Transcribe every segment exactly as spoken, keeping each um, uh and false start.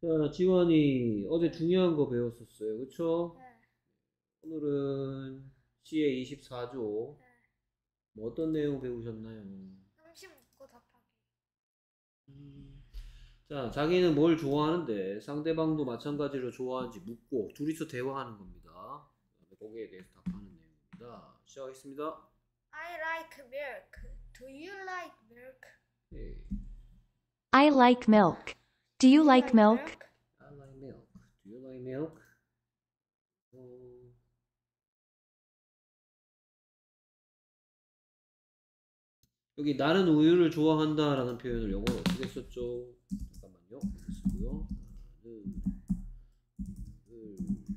자, 지원이 어제 중요한 거 배웠었어요. 그쵸? 네, 오늘은 씨의 이십사 조. 네. 뭐 어떤 내용 배우셨나요? 삼십 묶고 답하기. 음, 자, 자기는 뭘 좋아하는데 상대방도 마찬가지로 좋아하는지 묻고 둘이서 대화하는 겁니다. 그다음에 거기에 대해서 답하는 내용입니다. 시작하겠습니다. I like milk. Do you like milk? 네. I like milk. Do you like milk? I like milk. Do you like milk? 어, 여기 나는 우유를 좋아한다라는 표현을 영어로 어떻게 썼죠? 잠깐만요. 이렇게 쓰고요. 나는 우유를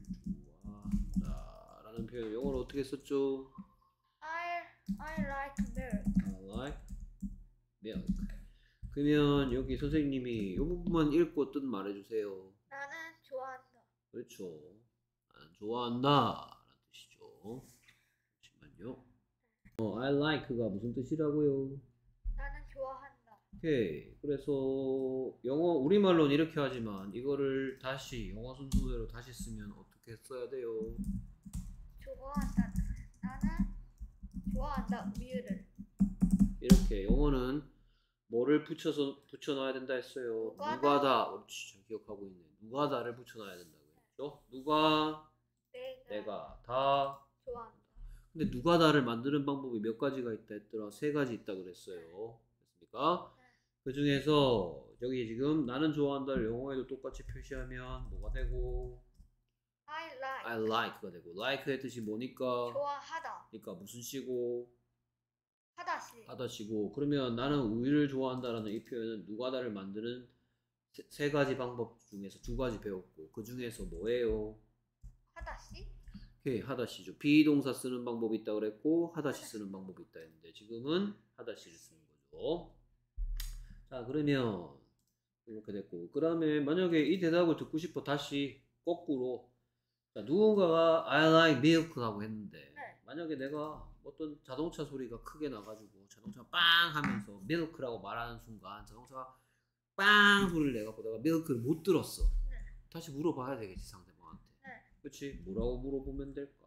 좋아한다라는 표현 영어로 어떻게 썼죠? I I like milk. I like milk. 그러면 여기 선생님이 이 부분만 읽고 뜻 말해주세요. 나는 좋아한다. 그렇죠. 안 좋아한다 라는 뜻이죠. 잠시만요. 어, I like가 무슨 뜻이라고요? 나는 좋아한다. 오케이. 그래서 영어 우리말로는 이렇게 하지만 이거를 다시 영어 순서대로 다시 쓰면 어떻게 써야 돼요? 좋아한다. 나는 좋아한다. 우유를. 이렇게 영어는 뭐를 붙여서 붙여놔야 된다 했어요. 누가다. 누가다. 그렇지. 잘 기억하고 있네. 누가다를 붙여놔야 된다고 했죠. 누가 내가, 내가 다. 좋아한다. 근데 누가다를 만드는 방법이 몇 가지가 있다 했더라. 세 가지 있다 그랬어요. 됐습니까? 그 중에서 여기 지금 나는 좋아한다를 영어에도 똑같이 표시하면 뭐가 되고 I like. I like가 되고 like의 뜻이 뭐니까 좋아하다. 그러니까 무슨 시고 하다시. 하다 시고 그러면 나는 우유를 좋아한다라는 이 표현은 누가다를 만드는 세, 세 가지 방법 중에서 두 가지 배웠고 그 중에서 뭐예요? 하다시. 오케이, 하다시죠. 비동사 쓰는 방법이 있다 그랬고 하다시 쓰는 방법이 있다 했는데 지금은 하다시를 쓰는 거죠. 자, 그러면 이렇게 됐고 그 다음에 만약에 이 대답을 듣고 싶어 다시 거꾸로 자, 누군가가 I like milk 하고 했는데 네. 만약에 내가 어떤 자동차 소리가 크게 나가지고 자동차가 빵 하면서 milk라고 말하는 순간 자동차가 빵 소리를 내갖고 내가 milk를 못 들었어. 네. 다시 물어봐야 되겠지 상대방한테. 네. 그치? 뭐라고 물어보면 될까?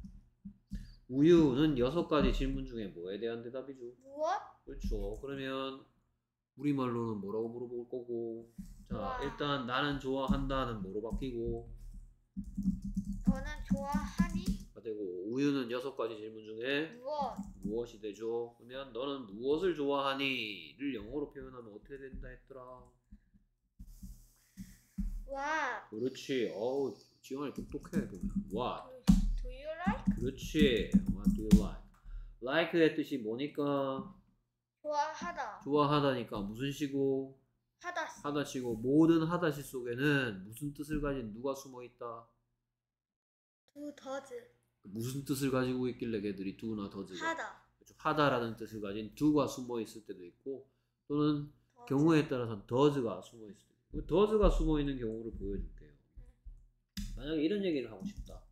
우유는 여섯 가지 질문 중에 뭐에 대한 대답이죠? 무엇? 그렇죠. 그러면 우리말로는 뭐라고 물어볼 거고 자 좋아. 일단 나는 좋아한다는 뭐로 바뀌고 너는 좋아하니? 가 되고 우유는 여섯 가지 질문 중에 무엇? 무엇이 되죠? 그러면 너는 무엇을 좋아하니?를 영어로 표현하면 어떻게 된다 했더라? What? 그렇지. 어우 지원이 똑똑해 보면 what? Do, do you like? 그렇지. What do you like? like의 뜻이 뭐니까? 좋아하다. 좋아하다니까 무슨 시고? 하다시. 하다시고 모든 하다시 속에는 무슨 뜻을 가진 누가 숨어 있다? Do does. 무슨 뜻을 가지고 있길래 걔들이 do나 does가 하다. 그렇죠. 하다라는 뜻을 가진 do가 숨어 있을 때도 있고 또는 does. 경우에 따라서는 does가 숨어 있을 때도 있고 does가 숨어 있는 경우를 보여줄게요. 만약에 이런 얘기를 하고 싶다.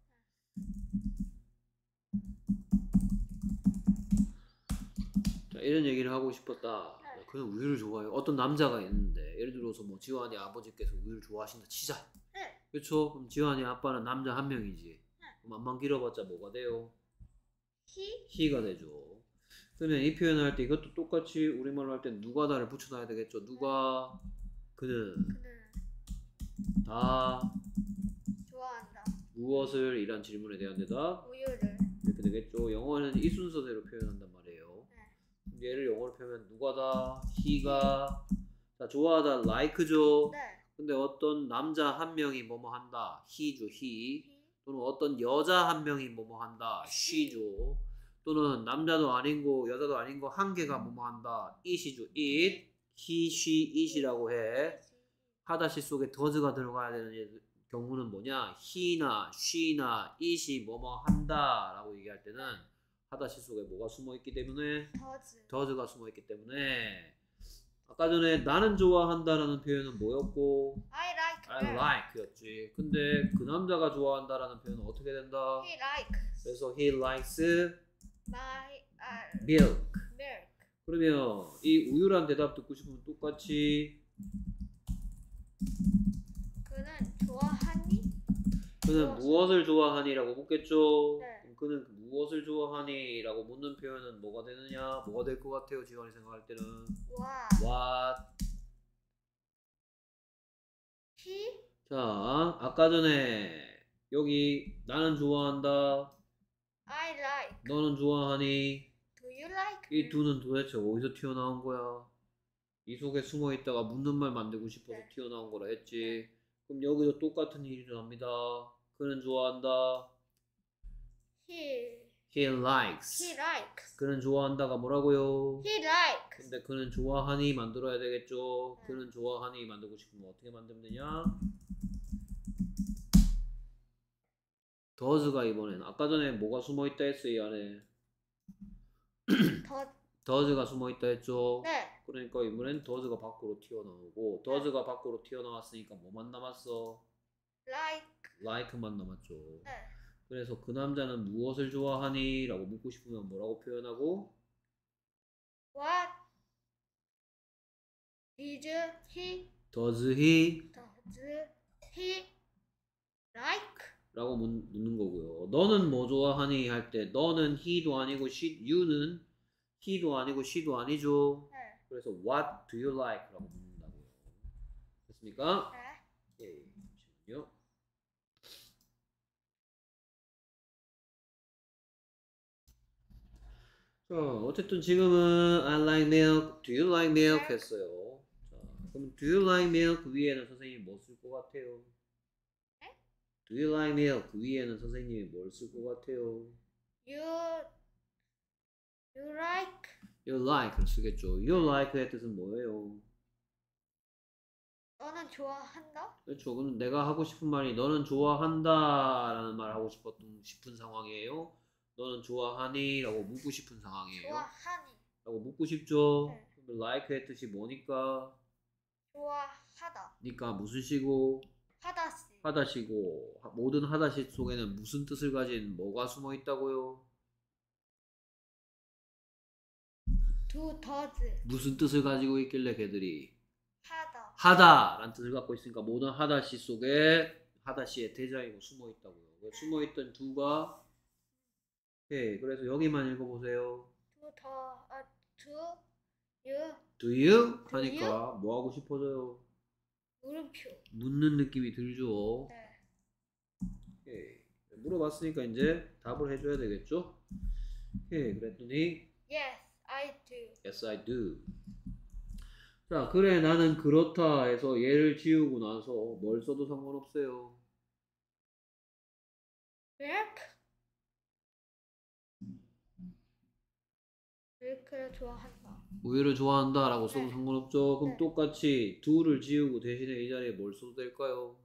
자, 이런 얘기를 하고 싶었다. 네. 그는 우유를 좋아해요. 어떤 남자가 있는데 예를 들어서 뭐 지환이 아버지께서 우유를 좋아하신다 치자. 네. 그렇죠? 그럼 지환이 아빠는 남자 한 명이지. 그럼 안만 길어봤자 뭐가 돼요? He? he가 되죠. 그러면 이 표현을 할 때 이것도 똑같이 우리말로 할 때 누가다를 붙여놔야 되겠죠. 누가 그는 그는 다 좋아한다. 무엇을 이란 질문에 대한 대답 우유를. 이렇게 되겠죠. 영어는 이 순서대로 표현한단 말이에요. 네. 얘를 영어로 표현하면 누가다, he가 자, 좋아하다 like죠. 네. 근데 어떤 남자 한 명이 뭐뭐 한다 he죠 he He? 또는 어떤 여자 한 명이 뭐뭐 한다 she죠. 또는 남자도 아닌고 여자도 아닌고 한 개가 뭐뭐 한다 it이죠 it he, she, it이라고 해. 하다시 속에 does가 들어가야 되는 경우는 뭐냐 he나 she나 it이 뭐뭐 한다 라고 얘기할 때는 하다시 속에 뭐가 숨어 있기 때문에 does. does가 숨어 있기 때문에 아까 전에 나는 좋아한다라는 표현은 뭐였고 I like I milk. like였지. 근데 그 남자가 좋아한다라는 표현은 어떻게 된다? He likes 그래서 he likes my uh, milk. milk. 그러면 이 우유란 대답 듣고 싶으면 똑같이 그는 무엇을- 무엇을 좋아하니라고 묻겠죠. 네. 그럼 그는 무엇을 좋아하니라고 묻는 표현은 뭐가 되느냐? 뭐가 될 것 같아요? 지원이 생각할 때는 와. what. He 자, 아까 전에 여기 나는 좋아한다. I like. 너는 좋아하니? Do you like? 이 milk? 두는 도대체 어디서 튀어나온 거야? 이 속에 숨어 있다가 묻는 말 만들고 싶어서 네. 튀어나온 거라 했지. 그럼 여기도 똑같은 일이 일어납니다. 그는 좋아한다. He He likes. he likes. 그는 좋아한다가 뭐라고요? He likes. 근데 그는 좋아하니 만들어야 되겠죠. 네. 그는 좋아하니 만들고 싶으면 어떻게 만들면 되냐? does가 이번엔 아까 전에 뭐가 숨어 있다 했어 이 안에? 더 does가 숨어 있다 했죠. 네. 그러니까 이번엔 does가 밖으로 튀어나오고 does가 밖으로 튀어나왔으니까 뭐만 남았어? like. like만 남았죠. 네. 그래서 그 남자는 무엇을 좋아하니? 라고 묻고 싶으면 뭐라고 표현하고? What is he? does he? Does he like? 라고 묻- 묻는 거고요. 너는 뭐 좋아하니? 할 때 너는 he도 아니고 she, you는 he도 아니고 she도 아니죠. 네. 그래서 what do you like? 라고 묻는다고요. 됐습니까? 네. 예, 잠시만요. 자, 어쨌든 지금은 I like milk, do you like milk 했어요. 자, 그럼 do you like milk 위에는 선생님이 뭐 쓸 것 같아요? 네? Do you like milk 위에는 선생님이 뭘 쓸 것 같아요? You you like? You like를 쓰겠죠. You like의 뜻은 뭐예요? 너는 좋아한다? 그렇죠. 그럼 내가 하고 싶은 말이 너는 좋아한다 라는 말 하고 싶었던 싶은 상황이에요. 너는 좋아하니? 라고 묻고 싶은 상황이에요. 좋아하니? 라고 묻고 싶죠. 네. 그럼 like의 뜻이 뭐니까? 좋아하다. 니까 무슨 시고? 하다시. 하다시고 하- 모든 하다시 속에는 무슨 뜻을 가진 뭐가 숨어 있다고요? Do does 무슨 뜻을 가지고 있길래 걔들이 하다. 하다라는 뜻을 갖고 있으니까 모든 하다시 속에 하다시의 대장이고 숨어 있다고요. 그 숨어 있던 두가 예, 그래서 여기만 읽어보세요. Do the 어, do you Do you? Do 하니까 뭐 하고 싶어져요? 물음표. 묻는 느낌이 들죠. 네. 예, 물어봤으니까 이제 답을 해줘야 되겠죠. 예, 그랬더니 Yes, I do. Yes, I do. 자, 그래 나는 그렇다 해서 얘를 지우고 나서 뭘 써도 상관없어요. Milk? 밀크를 좋아한다. 우유를 좋아한다 라고 써도 네. 상관없죠. 그럼 네. 똑같이 do를 지우고 대신에 이 자리에 뭘 써도 될까요?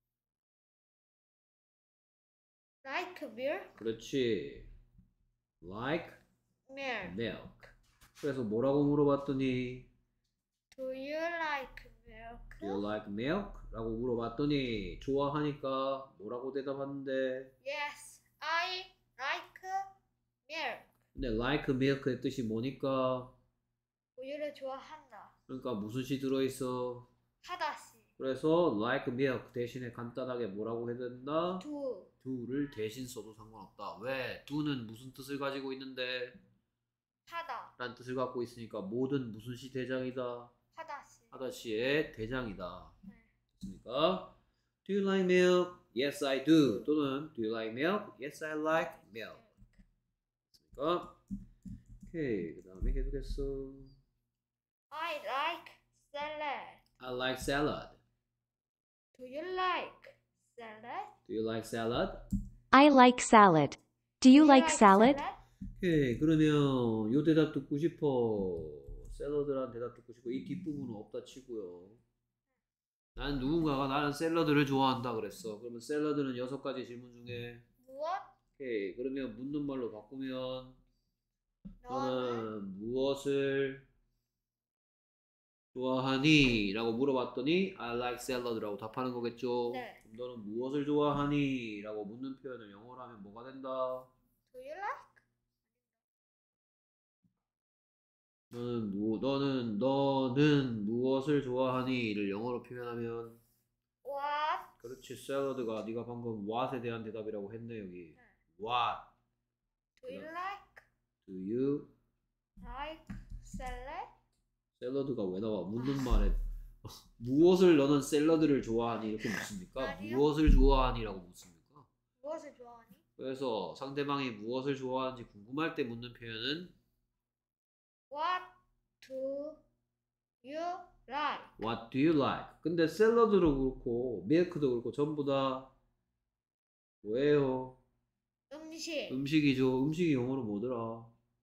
Like milk? 그렇지. Like Milk. milk. 그래서 뭐라고 물어봤더니 Do you like milk? Do you like milk? 라고 물어봤더니 좋아하니까 뭐라고 대답하는데 Yes, I like milk. 근데 like milk의 뜻이 뭐니까 우유를 좋아한다. 그러니까 무슨 시 들어있어? 하다시. 그래서 like milk 대신에 간단하게 뭐라고 해야 된다? Do. do를 대신 써도 상관없다. 왜? do는 무슨 뜻을 가지고 있는데 하다. 라는 뜻을 갖고 있으니까 모든 무슨 시 대장이다? 하다시. 하다시의 대장이다. 네. 됐습니까? Do you like milk? Yes, I do. 또는 Do you like milk? Yes, I like milk. 됐습니까? 오케이. 그 다음에 계속했어. I like salad. I like salad. Do you like salad? Do you like salad? I like salad. Do you like salad? 오케이. 그러면 요 대답 듣고 싶어. 샐러드란 대답 듣고 싶어. 이 뒷부분은 없다 치고요. 난 누군가가 나는 샐러드를 좋아한다 그랬어. 그러면 샐러드는 여섯 가지 질문 중에 무엇? 오케이. 그러면 묻는 말로 바꾸면 너는 너는 무엇을 좋아하니? 라고 물어봤더니 I like salad 라고 답하는 거겠죠. 네. 그럼 너는 무엇을 좋아하니? 라고 묻는 표현을 영어로 하면 뭐가 된다? Do you like? 너는 무 너는 너는 무엇을 좋아하니?를 영어로 표현하면 What 그렇지. 샐러드가 네가 방금 what에 대한 대답이라고 했네 여기. what Do you like do you like salad? 샐러드가 왜 나와? 묻는 말에 무엇을 너는 샐러드를 좋아하니 이렇게 묻습니까? 아니요. 무엇을 좋아하니라고 묻습니까? 무엇을 좋아하니? 그래서 상대방이 무엇을 좋아하는지 궁금할 때 묻는 표현은 What do you like? What do you like? 근데 샐러드도 그렇고 밀크도 그렇고 전부 다 뭐예요? 음식. 음식이죠. 음식이 영어로 뭐더라?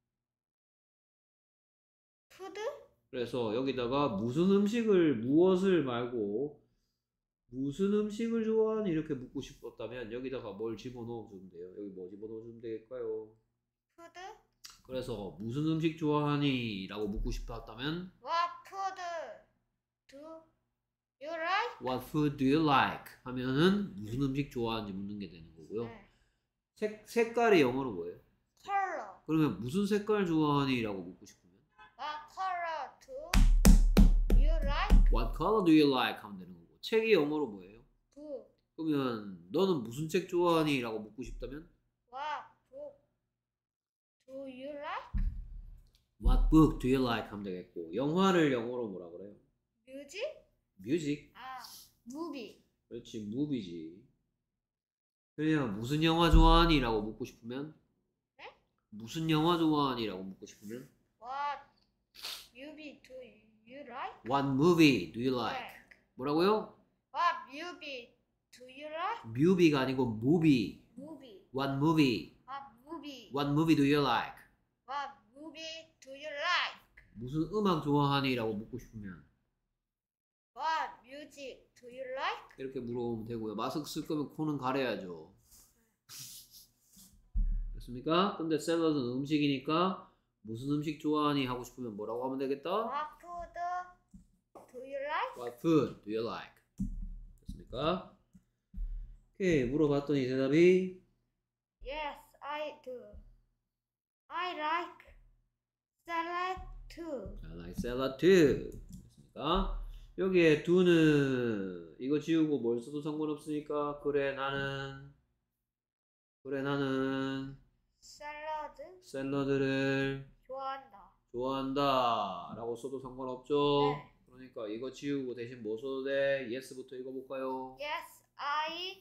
푸드? 그래서 여기다가 무슨 음식을 무엇을 말고 무슨 음식을 좋아하니 이렇게 묻고 싶었다면 여기다가 뭘 집어넣어 주면 돼요. 여기 뭐 집어넣어 주면 되겠까요? 푸드? 그래서 무슨 음식 좋아하니? 라고 묻고 싶었다면 What food do you like? What food do you like? 하면은 무슨 음식 좋아하는지 묻는 게 되는 거고요. 네. 색, 색깔이 영어로 뭐예요? Color. 그러면 무슨 색깔 좋아하니? 라고 묻고 싶으면 What color do you like? What color do you like? 하면 되는 거고 책이 영어로 뭐예요? Book. 그러면 너는 무슨 책 좋아하니? 라고 묻고 싶다면 What book do you like? What book do you like? 하면 되겠고 영화를 영어로 뭐라 그래요? Music? 뮤직 아, movie. 그렇지 무비지 그냥 무슨 영화 좋아하니? 라고 묻고 싶으면 네? 무슨 영화 좋아하니? 라고 묻고 싶으면 What movie do you like? What movie do you like? Like. 뭐라고요? What movie do you like? 뮤비가 아니고 movie Movie. What movie? What movie? What movie do you like? What movie do you like? 무슨 음악 좋아하니? 라고 묻고 싶으면 What music do you like? 이렇게 물어보면 되고요. 마스크 쓸 거면 코는 가려야죠. 됐습니까? 근데 샐러드는 음식이니까 무슨 음식 좋아하니? 하고 싶으면 뭐라고 하면 되겠다? What food do you like? What food do you like? 됐습니까? 오케이 물어봤더니 대답이 Yes, I do. I like salad too. I like salad too. 됐습니까? 여기에 do는 이거 지우고 뭘 써도 상관없으니까 그래 나는 그래 나는 샐러드 샐러드를 좋아한다. 좋아한다 라고 써도 상관없죠? 네. 그러니까 이거 지우고 대신 뭐 써도 돼? yes부터 읽어볼까요? Yes, I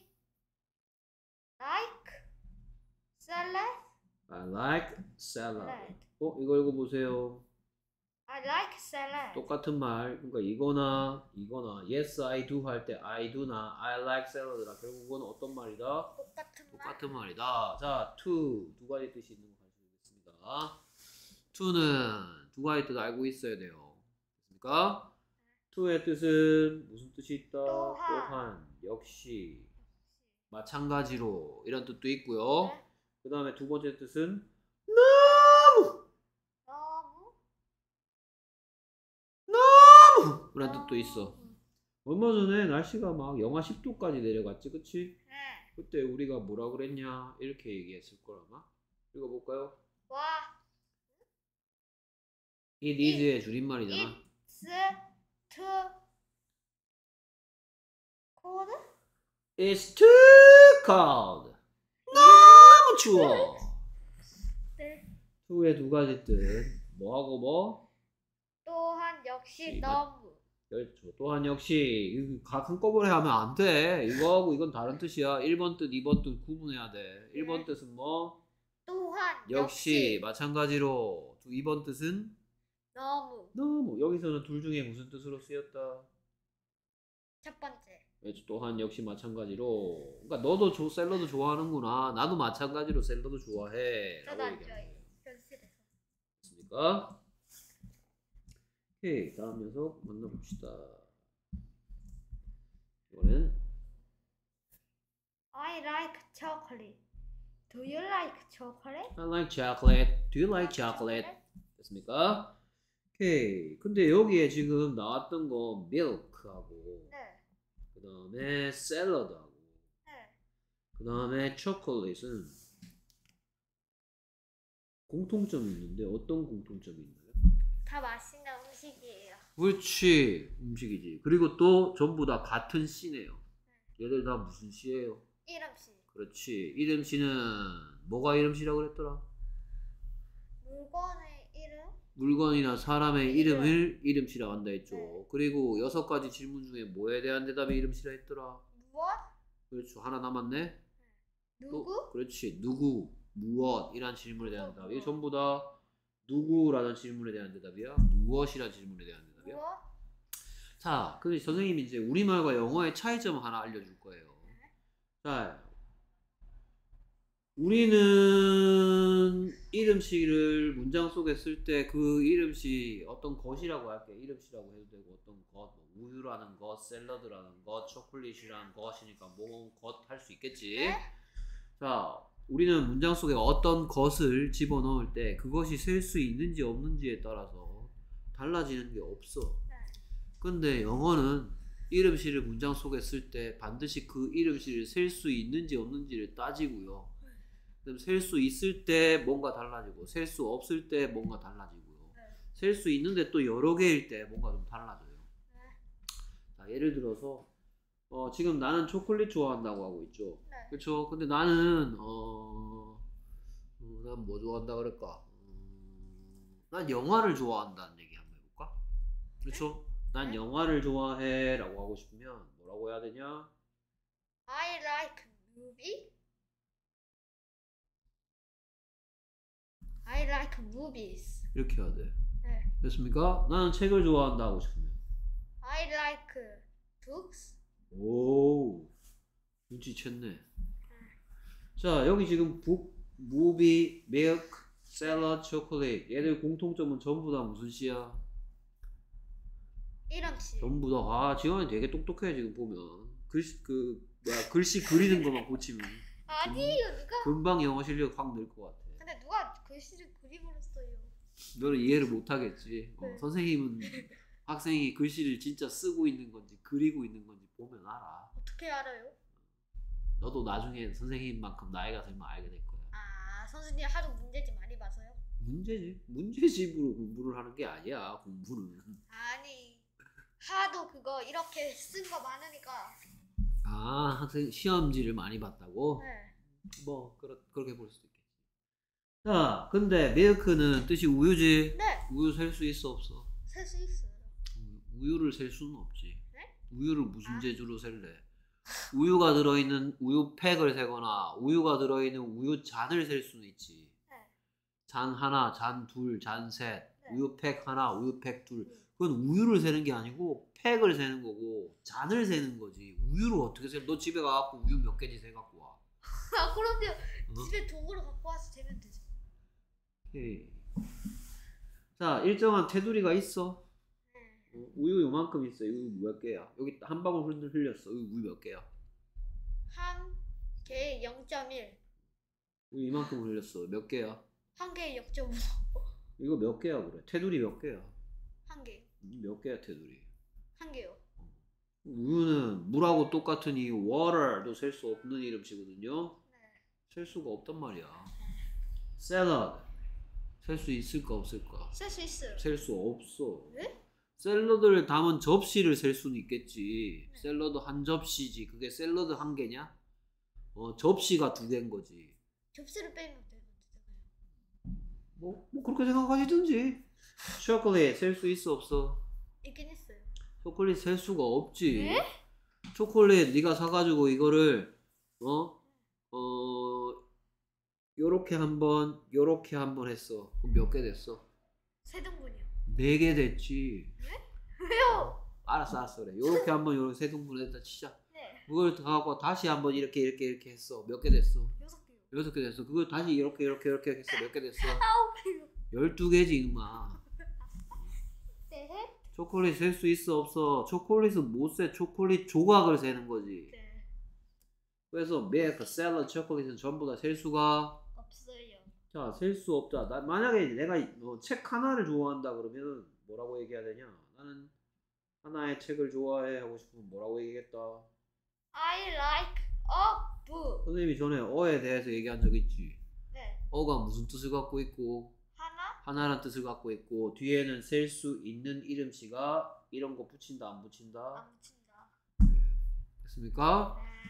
like salad. I like salad. Salad. 어? 이거 읽어보세요. I like salad. 똑같은 말. 그러니까 이거나 이거나 yes I do 할 때 I do나 I like salad라 결국은 어떤 말이다? 똑같은 말. 똑같은 말이다. 자, to 두 가지 뜻이 있는 거 가르쳐주겠습니다. to는 두 가지 뜻 알고 있어야 돼요. 됐습니까? to의 뜻은 무슨 뜻이 있다? 또한. 또한, 역시, 마찬가지로 이런 뜻도 있고요. 네. 그 다음에 두 번째 뜻은 너무 너무 너무 이런 뜻도 있어. 너무. 얼마 전에 날씨가 막 영하 십 도까지 내려갔지, 그치? 네. 그때 우리가 뭐라 그랬냐 이렇게 얘기했을 걸 아마. 읽어볼까요? 와. It is의 줄임말이잖아. It's too cold. It's too cold. 너무 추워. 네. to의 두 가지 뜻. 뭐하고 뭐? 또한 역시 이 너무. 그렇죠. 또한 역시 각 한꺼번에 하면 안 돼. 이거하고 이건 다른 뜻이야. 일 번 뜻, 이 번 뜻 구분해야 돼. 일 번 뜻은 뭐? 또한 역시 마찬가지로. 이 번 뜻은 너무. 너무. 여기서는 둘 중에 무슨 뜻으로 쓰였다? 첫 번째. 그렇죠. 또한 역시 마찬가지로. 그러니까 너도 조, 샐러드 좋아하는구나. 나도 마찬가지로 샐러드 좋아해. 저도 라고 안 얘기하는 좋아해요. 거예요. 현실에서. 됐습니까? 오케이. 다음 녀석 만나봅시다. 이번엔 I like chocolate. Do you like chocolate? I like chocolate. Do you like chocolate? 됐습니까? 오케이. 근데 여기에 지금 나왔던 거 milk하고 네. 그 다음에 샐러드하고 네. 그 다음에 초콜릿은 공통점이 있는데 어떤 공통점이 있나요? 다 맛있는 음식이에요. 그렇지. 음식이지. 그리고 또 전부 다 같은 씨네요. 얘들 다 무슨 시예요? 이름씨. 그렇지. 이름씨는 뭐가 이름씨라고 그랬더라? 물건의 이름. 물건이나 사람의 이름. 이름을 이름씨라고 한다 했죠. 네. 그리고 여섯 가지 질문 중에 뭐에 대한 대답이 이름씨라 했더라? 무엇? 그렇죠. 하나 남았네. 누구? 또, 그렇지. 누구, 무엇 이란 질문에 대한 어, 대답. 이게 무엇. 전부 다 누구라는 질문에 대한 대답이야. 무엇이라는 질문에 대한 대답이야. 무엇? 자, 근데 선생님이 이제 우리말과 영어의 차이점을 하나 알려줄 거예요. 자, 우리는 이름씨를 문장 속에 쓸 때 그 이름씨 어떤 것이라고 할게. 이름씨라고 해도 되고 어떤 것, 뭐 우유라는 것, 샐러드라는 것, 초콜릿이라는 것이니까 뭐 것 할 수 있겠지. 네? 자, 우리는 문장 속에 어떤 것을 집어넣을 때 그것이 셀 수 있는지 없는지에 따라서 달라지는 게 없어. 네. 근데 영어는 이름씨를 문장 속에 쓸 때 반드시 그 이름씨를 셀 수 있는지 없는지를 따지고요. 그럼 셀 수 있을 때 뭔가 달라지고 셀 수 없을 때 뭔가 달라지고요. 네. 셀 수 있는데 또 여러 개일 때 뭔가 좀 달라져요. 네. 자, 예를 들어서 어, 지금 나는 초콜릿 좋아한다고 하고 있죠. 네. 그렇죠. 근데 나는 어, 어, 난 뭐 좋아한다 그럴까? 음, 난 영화를 좋아한다는 얘기 한번 해볼까? 그렇죠. 난 네. 영화를 좋아해 라고 하고 싶으면 뭐라고 해야 되냐? I like movie. I like movies. 이렇게 해야 돼. 네. 됐습니까? 나는 책을 좋아한다 하고 싶으면 I like books. 오, 눈치챘네. 자, 여기 지금 북, 무비, 밀크, 샐러드, 초콜릿 얘들 공통점은 전부 다 무슨 씨야? 이름씨. 전부 다. 아, 지원이 되게 똑똑해 지금 보면. 글씨 그 뭐야 글씨 그리는 것만 고치면 아니에요, 누가? 금방 영어 실력 확 늘 것 같아. 근데 누가 글씨를 그려버렸어요. 너는 이해를 못 하겠지. 어, 네. 선생님은 학생이 글씨를 진짜 쓰고 있는 건지 그리고 있는 건지 보면 알아. 어떻게 알아요? 너도 나중에 선생님만큼 나이가 들면 알게 될 거야. 아, 선생님 하도 문제집 많이 봐서요? 문제지. 문제집으로 공부를 하는 게 아니야. 공부는. 아니, 하도 그거 이렇게 쓴 거 많으니까. 아, 학생 시험지를 많이 봤다고? 네. 뭐 그렇, 그렇게 볼 수도 있겠지. 자, 근데 밀크는 뜻이 우유지. 네, 우유 셀 수 있어 없어? 셀 수 있어요. 우- 우유를 셀 수는 없지. 네? 우유를 무슨 아. 재주로 셀래? 우유가 들어있는 우유팩을 세거나 우유가 들어있는 우유 잔을 셀 수는 있지. 네. 잔 하나, 잔 둘, 잔 셋, 네. 우유팩 하나, 우유팩 둘. 그건 우유를 세는 게 아니고 팩을 세는 거고 잔을 세는 거지. 우유를 어떻게 세? 너 집에 가갖고 우유 몇 개지 세 갖고 와. 아, 그럼요. 어? 집에 도구를 갖고 와서 재면 되죠. 오케이. 자, 일정한 테두리가 있어. 네. 어, 우유 요만큼 있어. 우유 몇 개야? 여기 한 방울 흘- 흘렸어. 우유, 우유 몇 개야? 한 개에 영 점 일. 우유 이만큼 흘렸어. 몇 개야? 한 개에 영 점 오. 이거 몇 개야 그래? 테두리 몇 개야? 한 개. 음, 몇 개야 테두리? 한 개요. 우유는 물하고 똑같은 이 water도 셀 수 없는 이름이거든요. 네. 셀 수가 없단 말이야. 샐러드 셀 수 있을까 없을까? 셀 수 있어요. 셀 수 없어. 네? 샐러드를 담은 접시를 셀 수는 있겠지. 네. 샐러드 한 접시지. 그게 샐러드 한 개냐? 어, 접시가 두 개인 거지. 접시를 빼면 되면 되잖아요. 뭐, 뭐 그렇게 생각하시든지. 초콜릿 셀 수 있어 없어? 있긴 있어요. 초콜릿 셀 수가 없지. 네? 초콜릿 네가 사가지고 이거를 어? 어 요렇게 한번 요렇게 한번 했어. 그럼 몇 개 됐어? 세 등분이요. 네 개 됐지. 왜요? 알았어 알았어 그래. 요렇게 한번 요렇게 세 등분 했다 치자. 네. 그걸 갖고 다시 한번 이렇게 이렇게 이렇게 했어. 몇 개 됐어? 여섯 개요. 여섯 개 됐어. 그걸 다시 이렇게 이렇게 이렇게 했어. 몇 개 됐어? 아홉 개요. 열두 개지 이놈아. 네. 초콜릿 셀 수 있어 없어? 초콜릿은 못 세. 초콜릿 조각을 세는 거지. 네. 그래서 밀크, 샐러드, 초콜릿은 전부 다 셀 수가 없어요. 자, 셀 수 없다. 나, 만약에 내가 뭐 책 하나를 좋아한다 그러면 뭐라고 얘기해야 되냐? 나는 하나의 책을 좋아해 하고 싶으면 뭐라고 얘기했다? I like a book. 선생님이 전에 어에 대해서 얘기한 적 있지. 네. 어가 무슨 뜻을 갖고 있고 하나? 하나라는 뜻을 갖고 있고 뒤에는 셀 수 있는 이름씨가 이런 거 붙인다 안 붙인다? 안 붙인다. 됐습니까? 네.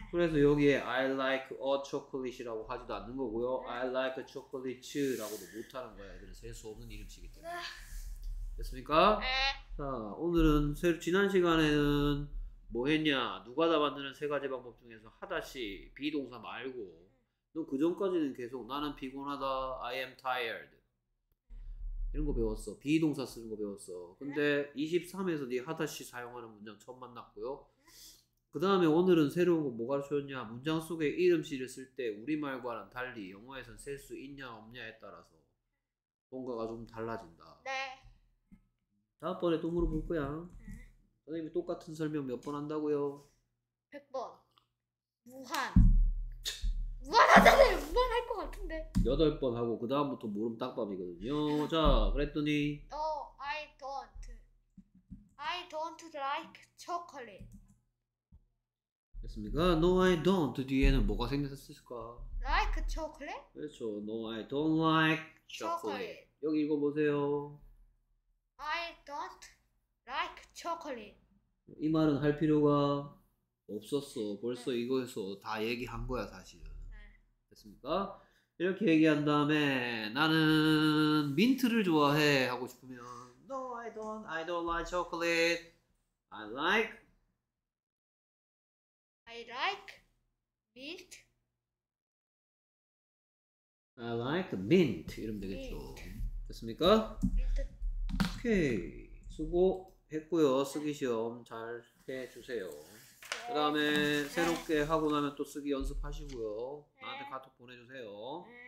그래서 여기에 I like a chocolate이라고 하지도 않는 거고요. I like chocolate라고도 못하는 거야. 얘들은 셀 수 없는 이름치기 때문에. 됐습니까? 네. 자, 오늘은 새- 지난 시간에는 뭐 했냐? 누가 다 만드는 세 가지 방법 중에서 하다시 비동사 말고 너 그 전까지는 계속 나는 피곤하다, I am tired 이런 거 배웠어. 비동사 쓰는 거 배웠어. 근데 이십삼에서 네 하다시 사용하는 문장 처음 만났고요. 그 다음에 오늘은 새로운 거 뭐 가르쳐줬냐? 문장 속에 이름씨를 쓸 때 우리말과는 달리 영어에선 쓸 수 있냐 없냐에 따라서 뭔가가 좀 달라진다. 네. 다음번에 또 물어볼 거야. 선생님이 똑같은 설명 몇 번 한다고요? 백 번. 무한. 무한하잖아요. 무한할 것 같은데. 여덟 번 하고 그 다음부터 모름 딱밤이거든요. 자, 그랬더니 No, I don't. I don't like chocolate. 됐습니까? No, I don't 뒤에는 뭐가 생겼을까? Like chocolate? 그렇죠. No, I don't like chocolate. Chocolate. 여기 읽어보세요. I don't like chocolate. 이 말은 할 필요가 없었어. 벌써 이거에서 다 얘기한 거야 사실은. 됐습니까? 이렇게 얘기한 다음에 나는 민트를 좋아해 하고 싶으면 No, I don't. I don't like chocolate. I like I like milk. I like mint 이러면 되겠죠. 됐습니까? 밀크. 오케이. 수고했고요. 쓰기 시험 잘 해주세요. 그 다음에 새롭게 하고 나면 또 쓰기 연습하시고요. 나한테 카톡 보내주세요. 네.